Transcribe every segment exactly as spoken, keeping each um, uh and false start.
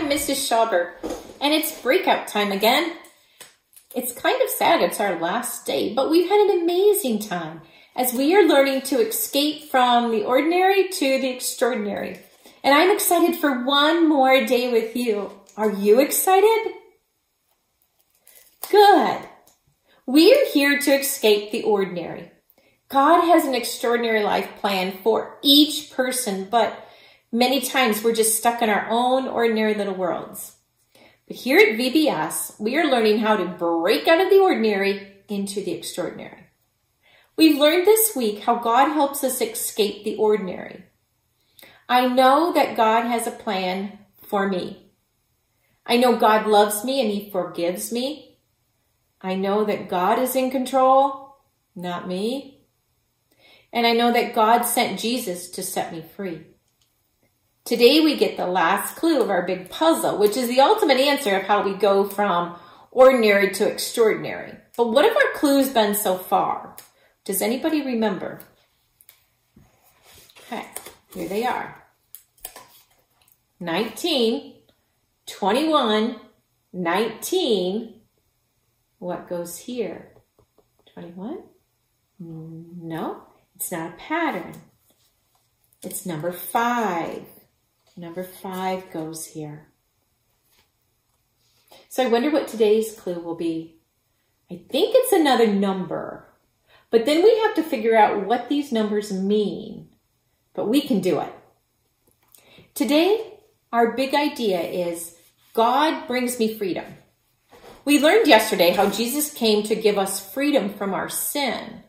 I'm Missus Schauber, and it's breakout time again. It's kind of sad it's our last day, but we've had an amazing time as we are learning to escape from the ordinary to the extraordinary. And I'm excited for one more day with you. Are you excited? Good. We're here to escape the ordinary. God has an extraordinary life plan for each person, but many times we're just stuck in our own ordinary little worlds. But here at V B S, we are learning how to break out of the ordinary into the extraordinary. We've learned this week how God helps us escape the ordinary. I know that God has a plan for me. I know God loves me and He forgives me. I know that God is in control, not me. And I know that God sent Jesus to set me free. Today we get the last clue of our big puzzle, which is the ultimate answer of how we go from ordinary to extraordinary. But what have our clues been so far? Does anybody remember? Okay, here they are. nineteen, twenty-one, nineteen. What goes here? twenty-one? No, it's not a pattern. It's number five. Number five goes here. So I wonder what today's clue will be. I think it's another number, but then we have to figure out what these numbers mean, but we can do it. Today, our big idea is God brings me freedom. We learned yesterday how Jesus came to give us freedom from our sin.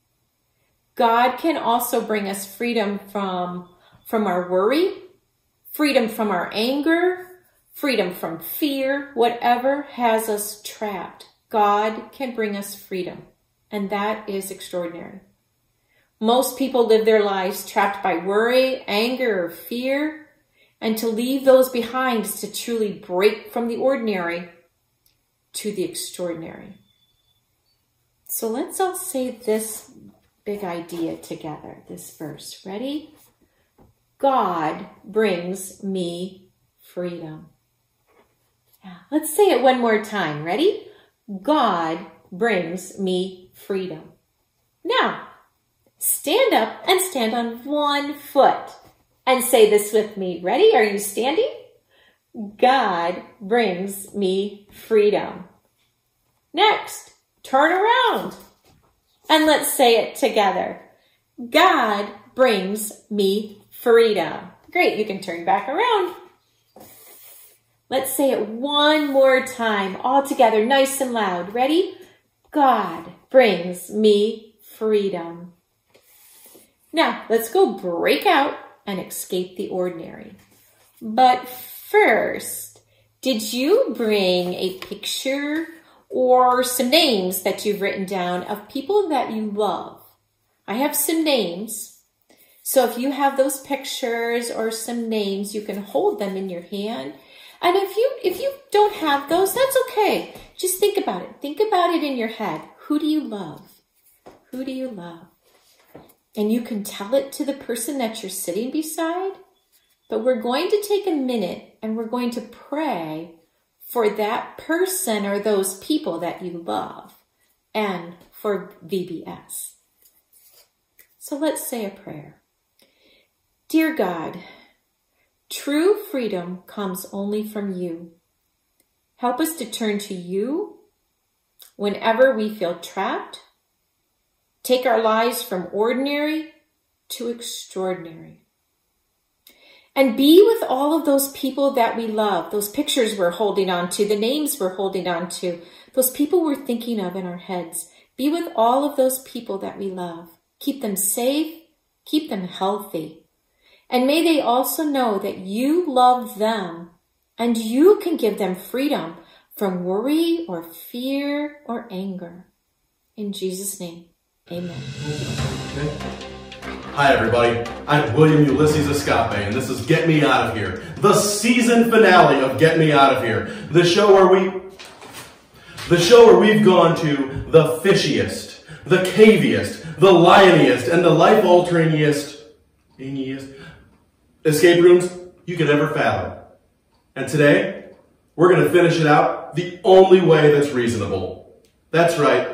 God can also bring us freedom from, from our worry, freedom from our anger, freedom from fear, whatever has us trapped. God can bring us freedom, and that is extraordinary. Most people live their lives trapped by worry, anger, or fear, and to leave those behind is to truly break from the ordinary to the extraordinary. So let's all say this big idea together, this verse. Ready? God brings me freedom. Yeah, let's say it one more time. Ready? God brings me freedom. Now, stand up and stand on one foot and say this with me. Ready? Are you standing? God brings me freedom. Next, turn around and let's say it together. God brings me freedom. Great, you can turn back around. Let's say it one more time, all together, nice and loud. Ready? God brings me freedom. Now, let's go break out and escape the ordinary. But first, did you bring a picture or some names that you've written down of people that you love? I have some names. So if you have those pictures or some names, you can hold them in your hand. And if you if you don't have those, that's okay. Just think about it. Think about it in your head. Who do you love? Who do you love? And you can tell it to the person that you're sitting beside. But we're going to take a minute and we're going to pray for that person or those people that you love and for V B S. So let's say a prayer. Dear God, true freedom comes only from you. Help us to turn to you whenever we feel trapped. Take our lives from ordinary to extraordinary. And be with all of those people that we love, those pictures we're holding on to, the names we're holding on to, those people we're thinking of in our heads. Be with all of those people that we love. Keep them safe, keep them healthy. And may they also know that you love them and you can give them freedom from worry or fear or anger. In Jesus' name, amen. Okay. Hi everybody, I'm William Ulysses Escape and this is Get Me Out of Here, the season finale of Get Me Out of Here. The show where we, the show where we've gone to the fishiest, the caviest, the lioniest, and the life-alteringest escape rooms you could ever fathom. And today, we're going to finish it out the only way that's reasonable. That's right.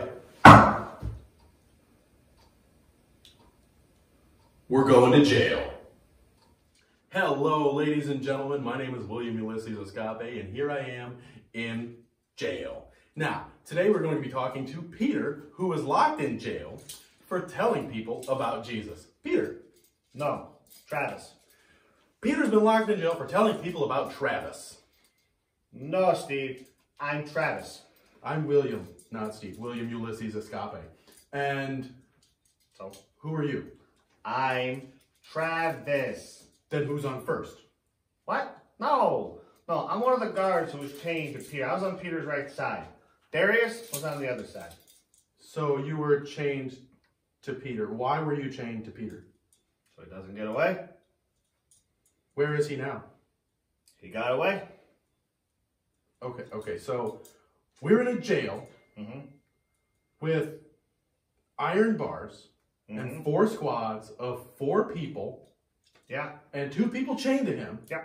We're going to jail. Hello, ladies and gentlemen. My name is William Ulysses Escape, and here I am in jail. Now, today we're going to be talking to Peter, who was locked in jail for telling people about Jesus. Peter. No, Travis. Peter's been locked in jail for telling people about Travis. No, Steve. I'm Travis. I'm William, not Steve. William Ulysses Escape. And So, who are you? I'm Travis. Then who's on first? What? No. No, I'm one of the guards who was chained to Peter. I was on Peter's right side. Darius was on the other side. So you were chained to Peter. Why were you chained to Peter? So he doesn't get away. Where is he now? He got away. Okay, okay. So we're in a jail Mm-hmm. with iron bars Mm-hmm. and four squads of four people Yeah. and two people chained to him. Yeah.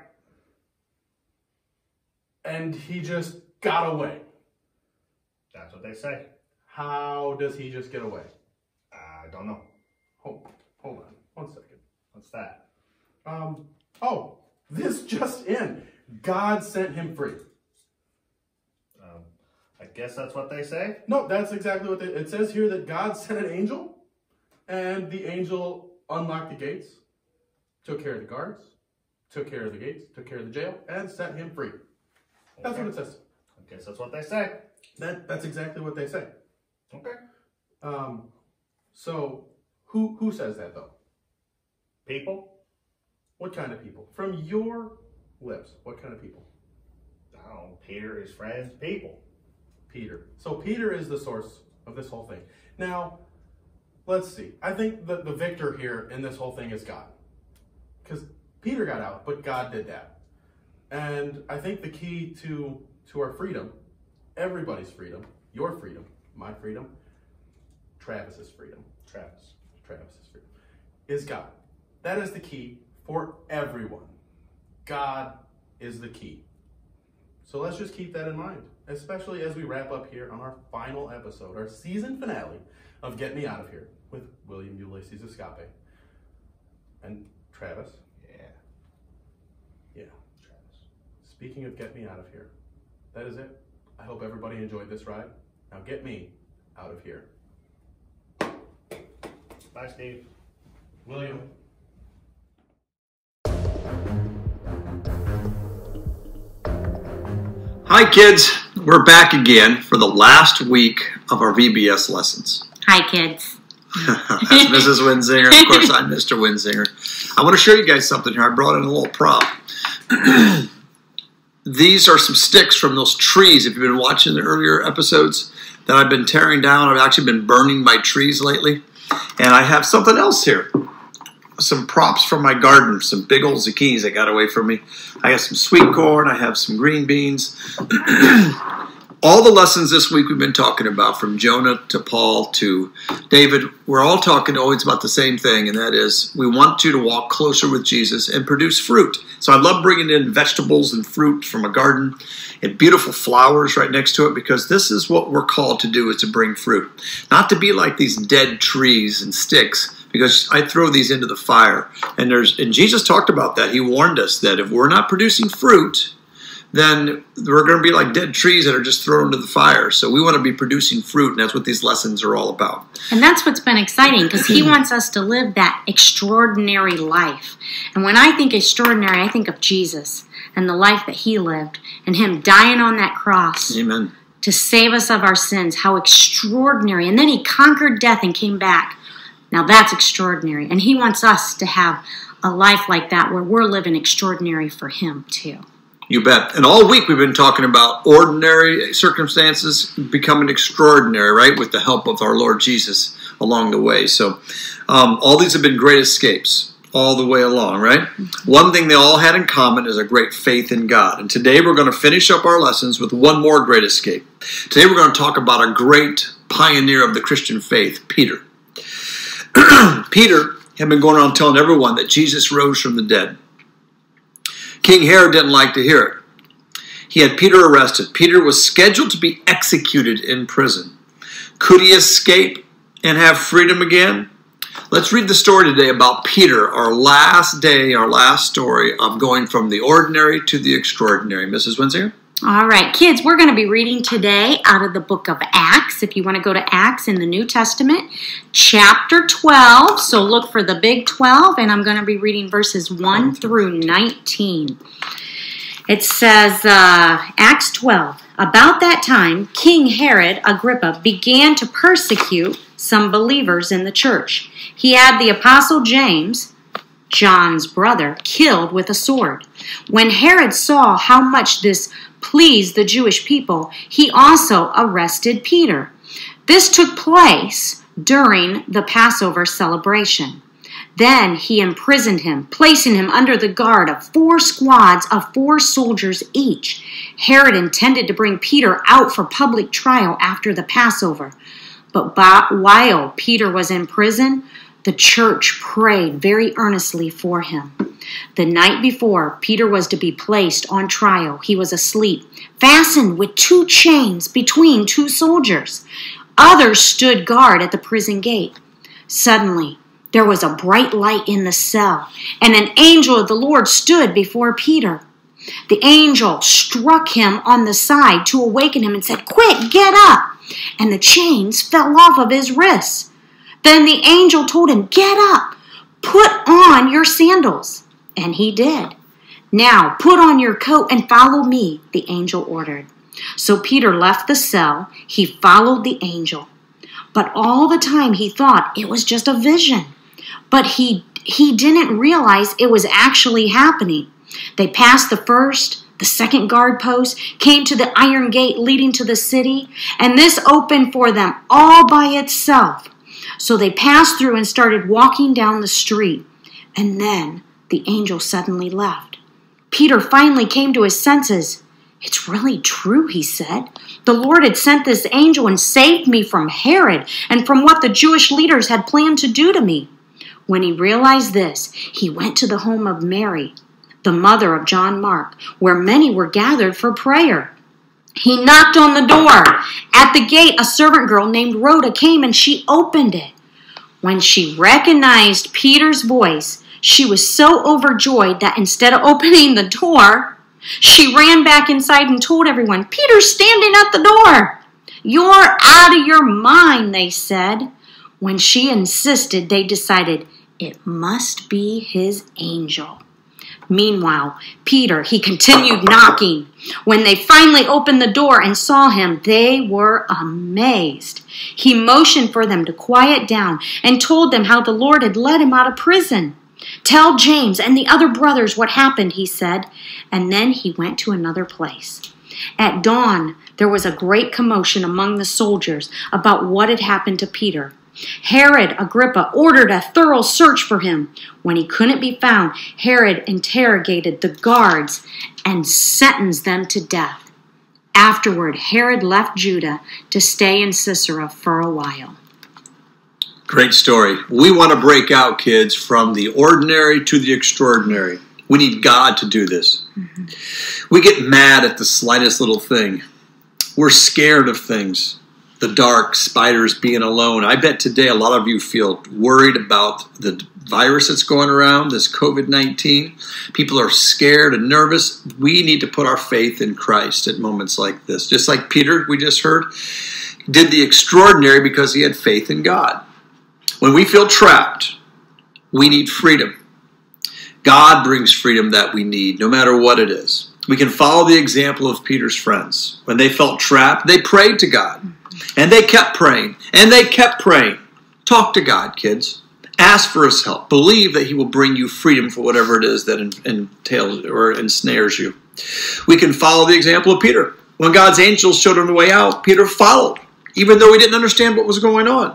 And he just got away. That's what they say. How does he just get away? I don't know. Hold, hold on one second. What's that? Um, oh, this just in. God sent him free. Um, I guess that's what they say. No, that's exactly what they, it says here, that God sent an angel, and the angel unlocked the gates, took care of the guards, took care of the gates, took care of the jail, and set him free. That's Okay. what it says. I guess that's what they say. That that's exactly what they say. Okay. Um, so who who says that though? People? What kind of people? From your lips, what kind of people? I don't know. Peter, his friends, people. Peter. So Peter is the source of this whole thing. Now, let's see. I think the, the victor here in this whole thing is God. Because Peter got out, but God did that. And I think the key to, to our freedom, everybody's freedom, your freedom, my freedom, Travis's freedom, Travis. Travis's freedom, is God. That is the key for everyone. God is the key. So let's just keep that in mind, especially as we wrap up here on our final episode, our season finale of Get Me Out of Here with William Ulysses Escape. And Travis? Yeah. Yeah. Travis. Speaking of Get Me Out of Here, that is it. I hope everybody enjoyed this ride. Now get me out of here. Bye, Steve. William. Hi kids, we're back again for the last week of our V B S lessons. Hi, kids. That's Missus Winzinger. Of course, I'm Mister Winzinger. I want to show you guys something here. I brought in a little prop. These are some sticks from those trees. If you've been watching the earlier episodes that I've been tearing down, I've actually been burning my trees lately. And I have something else here. Some props from my garden, some big old zucchinis that got away from me. I have some sweet corn, I have some green beans. All the lessons this week we've been talking about, from Jonah to Paul to David, we're all talking always about the same thing, and that is we want you to walk closer with Jesus and produce fruit. So I love bringing in vegetables and fruit from a garden and beautiful flowers right next to it, because this is what we're called to do, is to bring fruit. Not to be like these dead trees and sticks, because I throw these into the fire. And there's and Jesus talked about that. He warned us that if we're not producing fruit, then we're going to be like dead trees that are just thrown into the fire. So we want to be producing fruit, and that's what these lessons are all about. And that's what's been exciting, because he wants us to live that extraordinary life. And when I think extraordinary, I think of Jesus and the life that he lived, and him dying on that cross. Amen. To save us of our sins. How extraordinary. And then he conquered death and came back. Now that's extraordinary. And he wants us to have a life like that, where we're living extraordinary for him too. You bet. And all week we've been talking about ordinary circumstances becoming extraordinary, right? With the help of our Lord Jesus along the way. So um, all these have been great escapes all the way along, right? Mm-hmm. One thing they all had in common is a great faith in God. And today we're going to finish up our lessons with one more great escape. Today we're going to talk about a great pioneer of the Christian faith, Peter. Peter had been going around telling everyone that Jesus rose from the dead. King Herod didn't like to hear it. He had Peter arrested. Peter was scheduled to be executed in prison. Could he escape and have freedom again? Let's read the story today about Peter, our last day, our last story of going from the ordinary to the extraordinary. Missus Winsinger? All right, kids, we're going to be reading today out of the book of Acts. If you want to go to Acts in the New Testament, chapter twelve. So look for the big twelve, and I'm going to be reading verses one through nineteen. It says, uh, Acts twelve, about that time, King Herod Agrippa began to persecute some believers in the church. He had the apostle James, John's brother, killed with a sword. When Herod saw how much this pleased the Jewish people, he also arrested Peter. This took place during the Passover celebration. Then he imprisoned him, placing him under the guard of four squads of four soldiers each. Herod intended to bring Peter out for public trial after the Passover. But while Peter was in prison, the church prayed very earnestly for him. The night before Peter was to be placed on trial, he was asleep, fastened with two chains between two soldiers. Others stood guard at the prison gate. Suddenly, there was a bright light in the cell, and an angel of the Lord stood before Peter. The angel struck him on the side to awaken him and said, "Quick, get up!" And the chains fell off of his wrists. Then the angel told him, "Get up, put on your sandals." And he did. "Now put on your coat and follow me," the angel ordered. So Peter left the cell. He followed the angel. But all the time he thought it was just a vision. But he, he didn't realize it was actually happening. They passed the first, the second guard post, came to the iron gate leading to the city, and this opened for them all by itself. So they passed through and started walking down the street. And then the angel suddenly left. Peter finally came to his senses. "It's really true," he said. "The Lord had sent this angel and saved me from Herod and from what the Jewish leaders had planned to do to me." When he realized this, he went to the home of Mary, the mother of John Mark, where many were gathered for prayer. He knocked on the door. At the gate, a servant girl named Rhoda came and she opened it. When she recognized Peter's voice, she was so overjoyed that instead of opening the door, she ran back inside and told everyone, "Peter's standing at the door." "You're out of your mind," they said. When she insisted, they decided it must be his angel. Meanwhile, Peter, he continued knocking. When they finally opened the door and saw him, they were amazed. He motioned for them to quiet down and told them how the Lord had let him out of prison. "Tell James and the other brothers what happened," he said, and then he went to another place. At dawn, there was a great commotion among the soldiers about what had happened to Peter. Herod Agrippa ordered a thorough search for him. When he couldn't be found, Herod interrogated the guards and sentenced them to death. Afterward, Herod left Judah to stay in Caesarea for a while. Great story. We want to break out, kids, from the ordinary to the extraordinary. We need God to do this. Mm-hmm. We get mad at the slightest little thing. We're scared of things. The dark, spiders, being alone. I bet today a lot of you feel worried about the virus that's going around, this COVID nineteen. People are scared and nervous. We need to put our faith in Christ at moments like this. Just like Peter, we just heard, did the extraordinary because he had faith in God. When we feel trapped, we need freedom. God brings freedom that we need, no matter what it is. We can follow the example of Peter's friends. When they felt trapped, they prayed to God. And they kept praying. And they kept praying. Talk to God, kids. Ask for his help. Believe that he will bring you freedom for whatever it is that entails or ensnares you. We can follow the example of Peter. When God's angels showed him the way out, Peter followed, even though he didn't understand what was going on.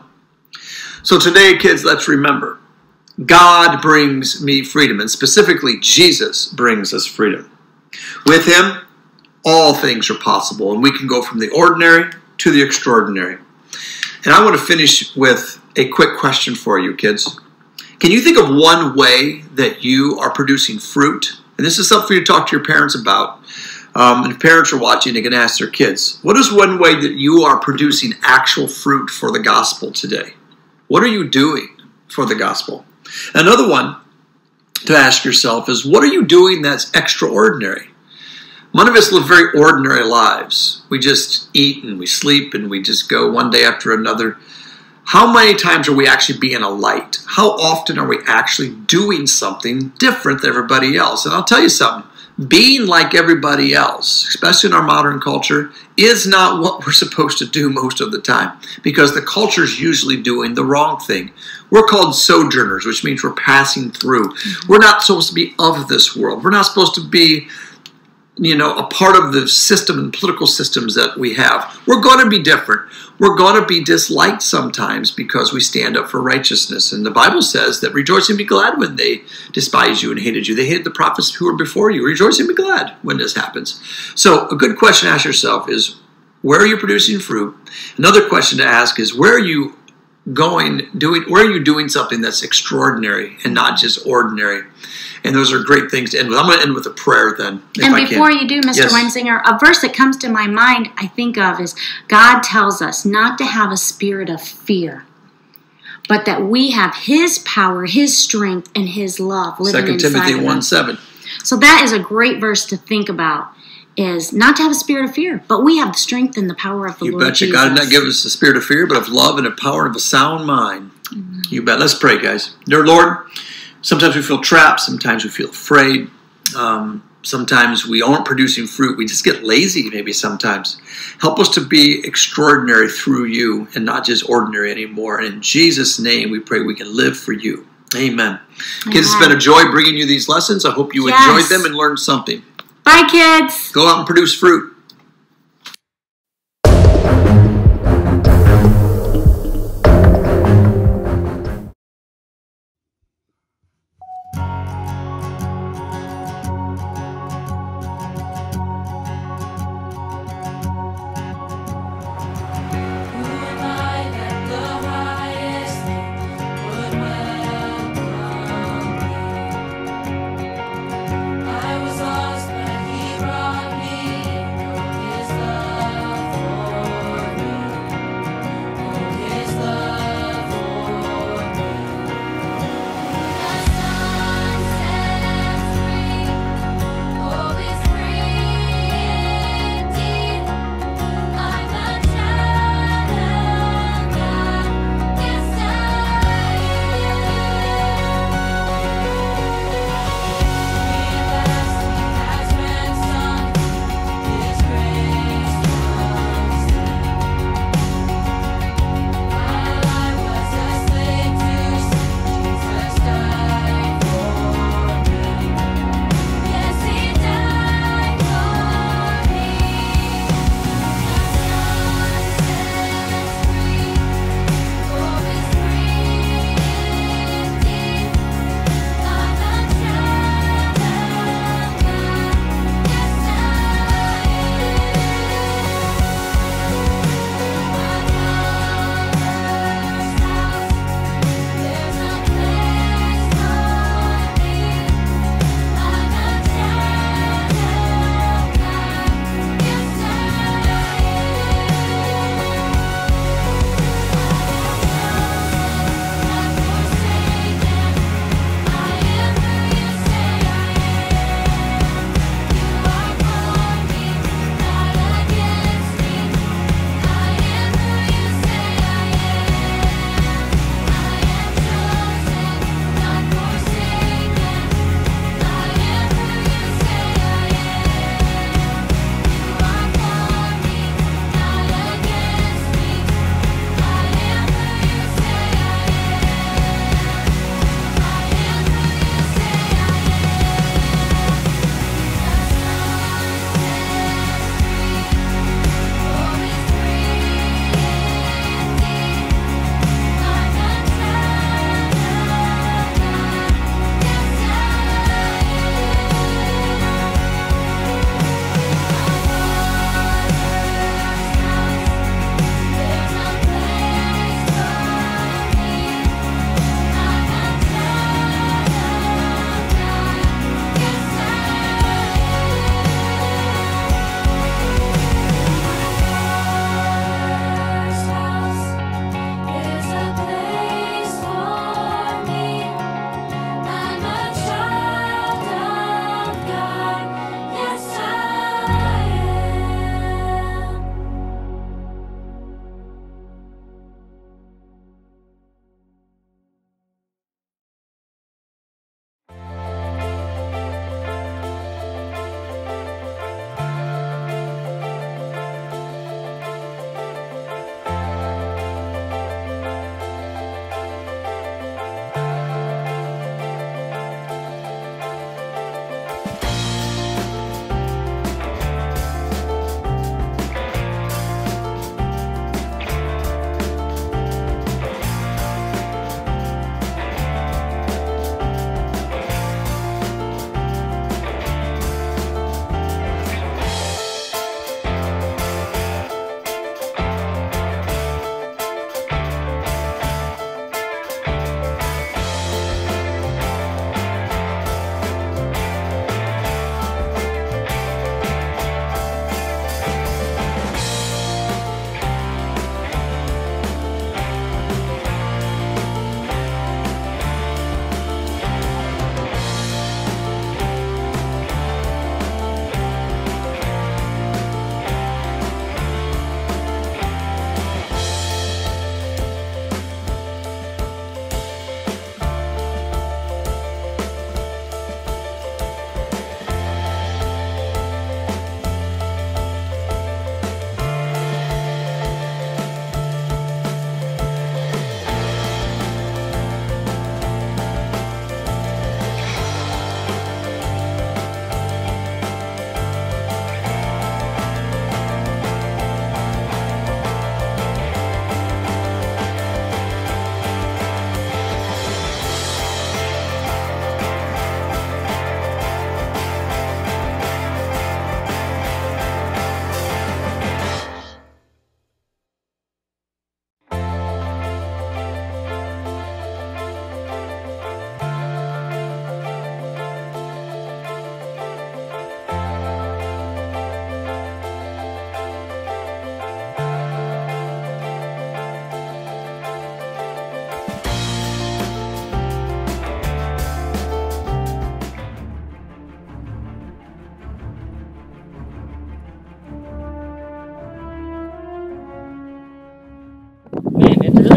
So today, kids, let's remember, God brings me freedom, and specifically, Jesus brings us freedom. With him, all things are possible, and we can go from the ordinary to the extraordinary. And I want to finish with a quick question for you, kids. Can you think of one way that you are producing fruit? And this is something for you to talk to your parents about. Um, and if parents are watching, they can ask their kids, what is one way that you are producing actual fruit for the gospel today? What are you doing for the gospel? Another one to ask yourself is, what are you doing that's extraordinary? One of us live very ordinary lives. We just eat and we sleep and we just go one day after another. How many times are we actually being a light? How often are we actually doing something different than everybody else? And I'll tell you something. Being like everybody else, especially in our modern culture, is not what we're supposed to do most of the time, because the culture is usually doing the wrong thing. We're called sojourners, which means we're passing through. We're not supposed to be of this world. We're not supposed to be, you know, a part of the system and political systems that we have. We're going to be different. We're going to be disliked sometimes because we stand up for righteousness. And the Bible says that rejoice and be glad when they despised you and hated you. They hated the prophets who were before you. Rejoice and be glad when this happens. So a good question to ask yourself is, where are you producing fruit? Another question to ask is, where are you going, doing, where are you doing something that's extraordinary and not just ordinary? And those are great things to end with. I'm going to end with a prayer then. And before you do, Mister Yes. Weinsinger, a verse that comes to my mind, I think of, is God tells us not to have a spirit of fear, but that we have His power, His strength, and His love living Second inside Timothy of one us. seven. So that is a great verse to think about, is not to have a spirit of fear, but we have the strength and the power of the You Lord betcha. Jesus. God did not give us a spirit of fear, but of love and of power and of a sound mind. Mm-hmm. You bet. Let's pray, guys. Dear Lord, sometimes we feel trapped. Sometimes we feel afraid. Um, sometimes we aren't producing fruit. We just get lazy maybe sometimes. Help us to be extraordinary through you and not just ordinary anymore. And in Jesus' name, we pray we can live for you. Amen. Amen. Kids, it's been a joy bringing you these lessons. I hope you yes. enjoyed them and learned something. Bye, kids. Go out and produce fruit.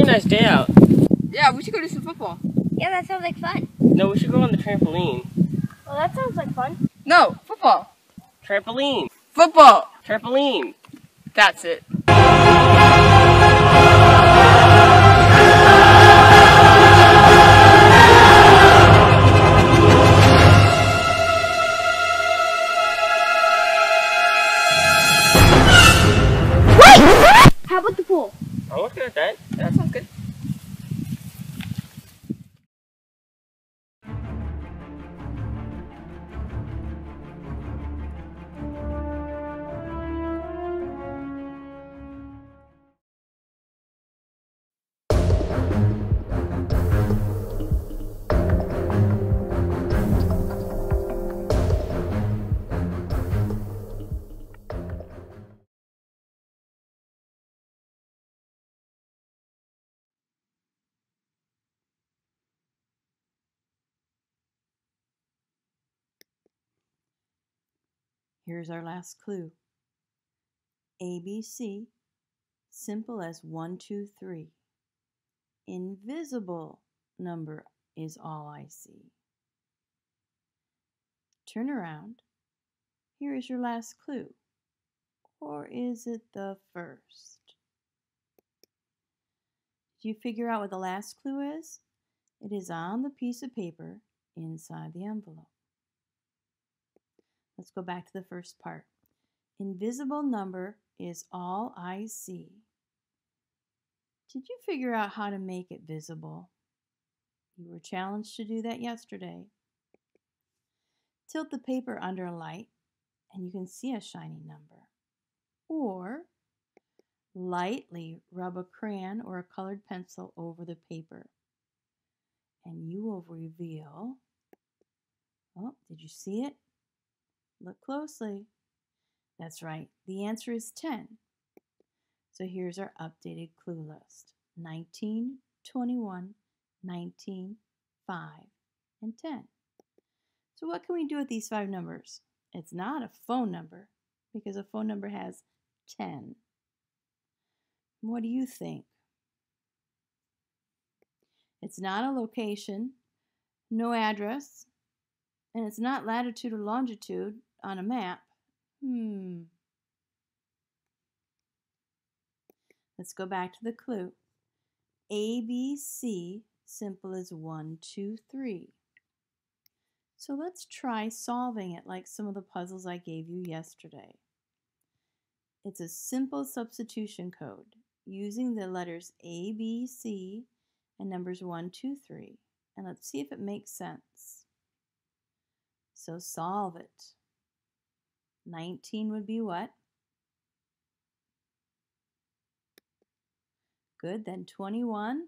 nice day out. Yeah, we should go do some football. Yeah, that sounds like fun. No, we should go on the trampoline. Well, that sounds like fun. No, football. Trampoline. Football. Trampoline. That's it. How about the pool? I'm okay with that. That sounds good. Here's our last clue. A B C, simple as one, two, three. Invisible number is all I see. Turn around. Here is your last clue. Or is it the first? Did you figure out what the last clue is? It is on the piece of paper inside the envelope. Let's go back to the first part. Invisible number is all I see. Did you figure out how to make it visible? You were challenged to do that yesterday. Tilt the paper under a light and you can see a shiny number. Or lightly rub a crayon or a colored pencil over the paper and you will reveal, oh, did you see it? Look closely. That's right, the answer is ten. So here's our updated clue list. nineteen, twenty-one, nineteen, five, and ten. So what can we do with these five numbers? It's not a phone number because a phone number has ten. What do you think? It's not a location, no address, and it's not latitude or longitude on a map. Hmm. Let's go back to the clue. A B C, simple as one, two, three. So let's try solving it like some of the puzzles I gave you yesterday. It's a simple substitution code using the letters A, B, C, and numbers one, two, three. And let's see if it makes sense. So solve it. nineteen would be what? Good, then twenty-one.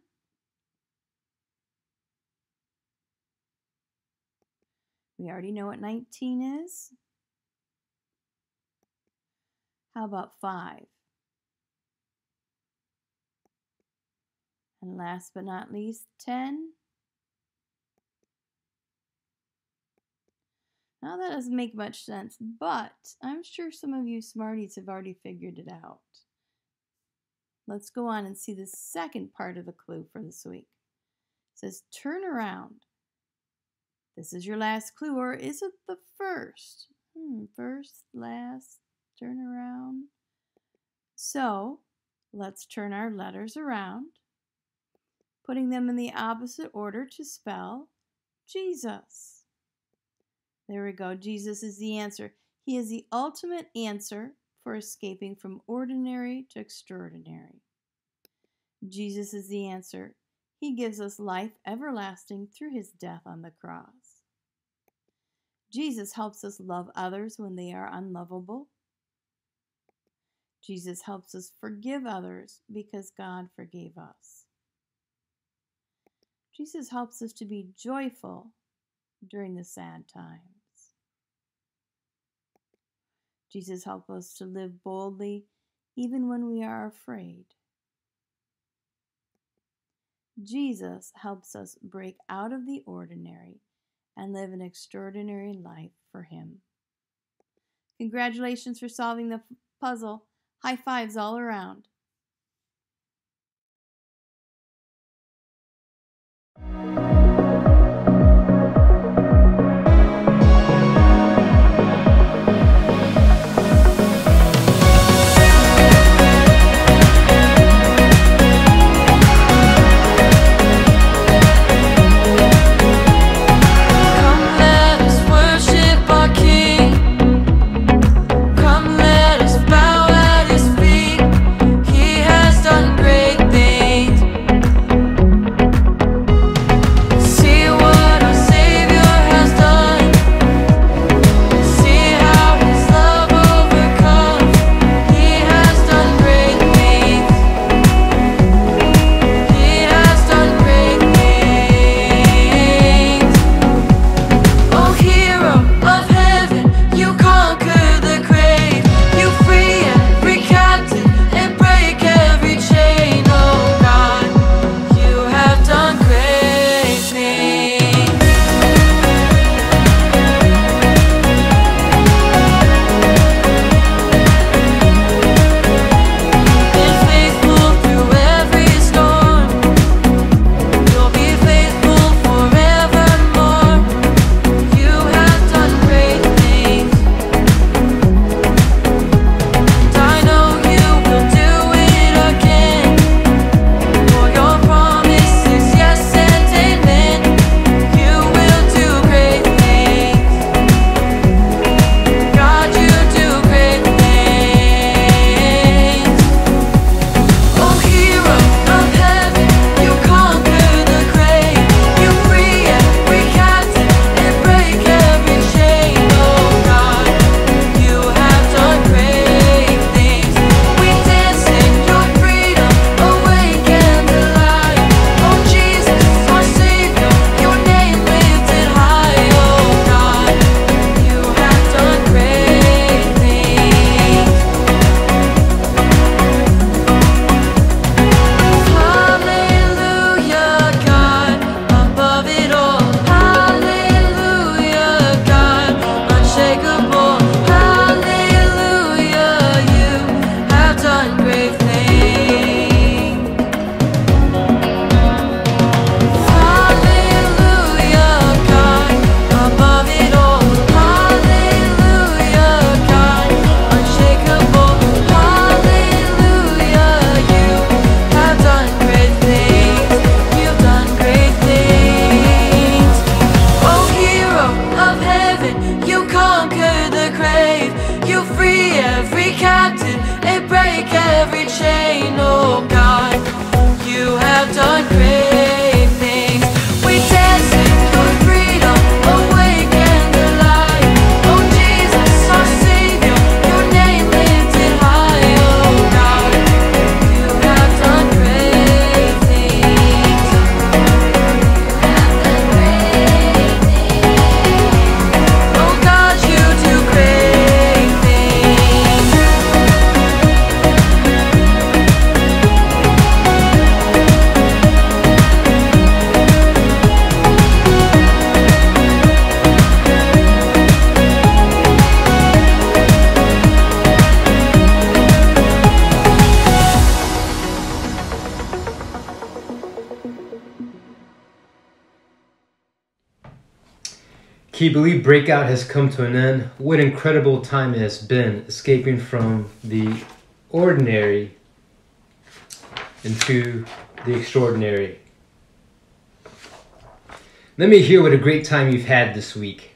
We already know what nineteen is. How about five? And last but not least, ten. Now that doesn't make much sense, but I'm sure some of you smarties have already figured it out. Let's go on and see the second part of the clue for this week. It says, turn around. This is your last clue, or is it the first? Hmm, first, last, turn around. So, let's turn our letters around, putting them in the opposite order to spell Jesus. There we go. Jesus is the answer. He is the ultimate answer for escaping from ordinary to extraordinary. Jesus is the answer. He gives us life everlasting through his death on the cross. Jesus helps us love others when they are unlovable. Jesus helps us forgive others because God forgave us. Jesus helps us to be joyful during the sad times. Jesus helps us to live boldly even when we are afraid. Jesus helps us break out of the ordinary and live an extraordinary life for him. Congratulations for solving the puzzle. High fives all around. Can you believe Breakout has come to an end? What an incredible time it has been, escaping from the ordinary into the extraordinary. Let me hear what a great time you've had this week.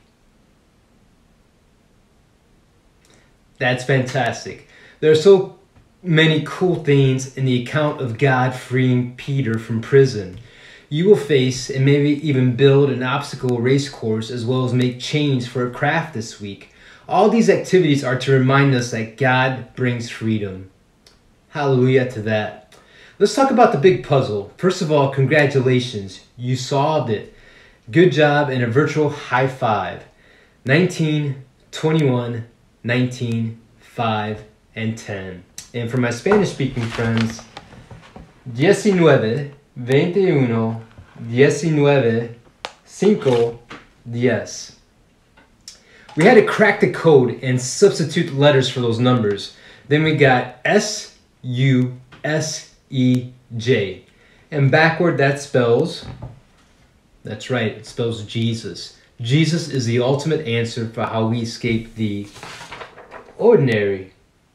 That's fantastic. There are so many cool things in the account of God freeing Peter from prison. You will face and maybe even build an obstacle race course as well as make chains for a craft this week. All these activities are to remind us that God brings freedom. Hallelujah to that. Let's talk about the big puzzle. First of all, congratulations. You solved it. Good job and a virtual high five. nineteen, twenty-one, nineteen, five, and ten. And for my Spanish-speaking friends, diecinueve, veintiuno, diecinueve, cinco, diez. We had to crack the code and substitute letters for those numbers. Then we got S U S E J. And backward that spells That's right, it spells Jesus. Jesus is the ultimate answer for how we escape the ordinary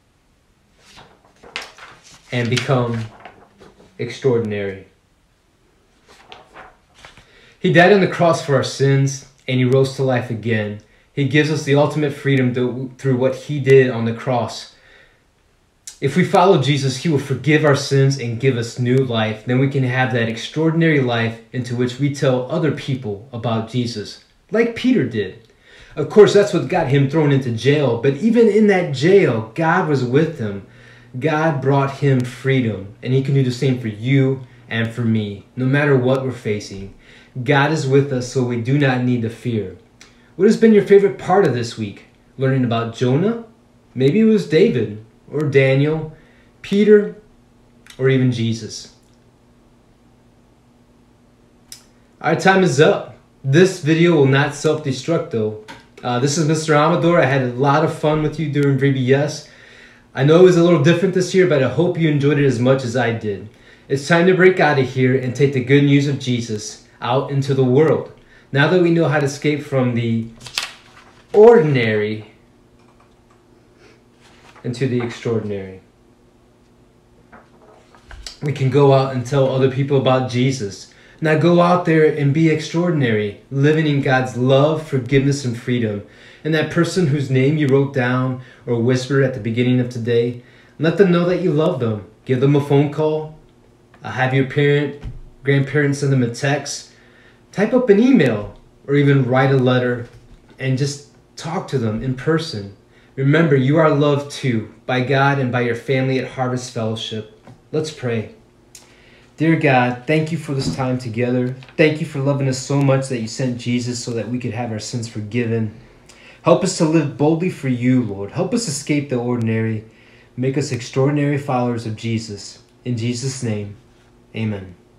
and become extraordinary. He died on the cross for our sins, and he rose to life again. He gives us the ultimate freedom to, through what he did on the cross. If we follow Jesus, he will forgive our sins and give us new life. Then we can have that extraordinary life into which we tell other people about Jesus, like Peter did. Of course, that's what got him thrown into jail. But even in that jail, God was with him. God brought him freedom, and he can do the same for you and for me, no matter what we're facing. God is with us, so we do not need to fear. What has been your favorite part of this week? Learning about Jonah? Maybe it was David, or Daniel, Peter, or even Jesus. Our time is up. This video will not self-destruct though. Uh, this is Mister Amador. I had a lot of fun with you during V B S. I know it was a little different this year, but I hope you enjoyed it as much as I did. It's time to break out of here and take the good news of Jesus out into the world. Now that we know how to escape from the ordinary into the extraordinary, we can go out and tell other people about Jesus. Now go out there and be extraordinary, living in God's love, forgiveness, and freedom. And that person whose name you wrote down or whispered at the beginning of today, let them know that you love them. Give them a phone call. Uh, have your parent, grandparents send them a text. Type up an email or even write a letter and just talk to them in person. Remember, you are loved too by God and by your family at Harvest Fellowship. Let's pray. Dear God, thank you for this time together. Thank you for loving us so much that you sent Jesus so that we could have our sins forgiven. Help us to live boldly for you, Lord. Help us escape the ordinary. Make us extraordinary followers of Jesus. In Jesus' name, amen.